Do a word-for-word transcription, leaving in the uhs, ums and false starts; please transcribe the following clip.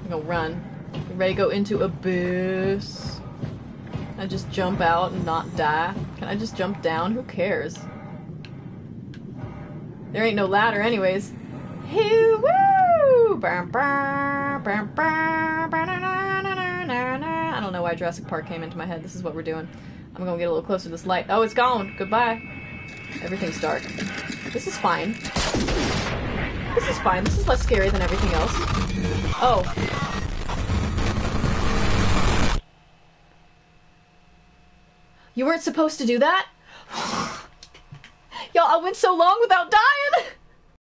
I'm gonna run. You ready to go into abyss? Can I just jump out and not die? Can I just jump down? Who cares? There ain't no ladder anyways. Hoo-woo! I don't know why Jurassic Park came into my head. This is what we're doing. I'm gonna get a little closer to this light. Oh, it's gone. Goodbye. Everything's dark. This is fine. This is fine. This is less scary than everything else. Oh. You weren't supposed to do that? Y'all, I went so long without dying!